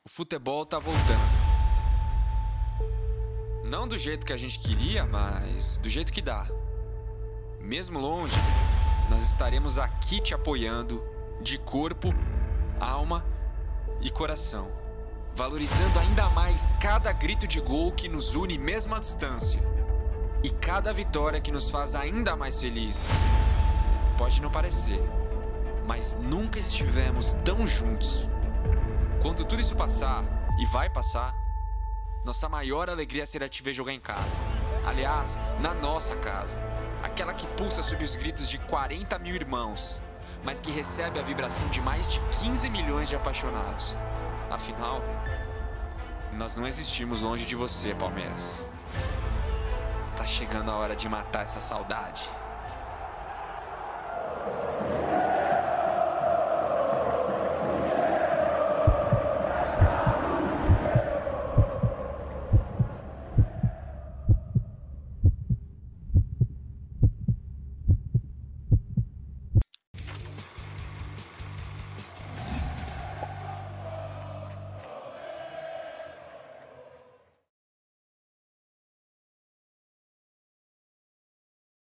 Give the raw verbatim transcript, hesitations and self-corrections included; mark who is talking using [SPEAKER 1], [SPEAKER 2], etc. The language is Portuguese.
[SPEAKER 1] O futebol tá voltando. Não do jeito que a gente queria, mas do jeito que dá. Mesmo longe, nós estaremos aqui te apoiando de corpo, alma e coração, valorizando ainda mais cada grito de gol que nos une mesmo à distância e cada vitória que nos faz ainda mais felizes. Pode não parecer, mas nunca estivemos tão juntos. Quando tudo isso passar, e vai passar, nossa maior alegria será te ver jogar em casa. Aliás, na nossa casa. Aquela que pulsa sob os gritos de quarenta mil irmãos, mas que recebe a vibração de mais de quinze milhões de apaixonados. Afinal, nós não existimos longe de você, Palmeiras. Tá chegando a hora de matar essa saudade.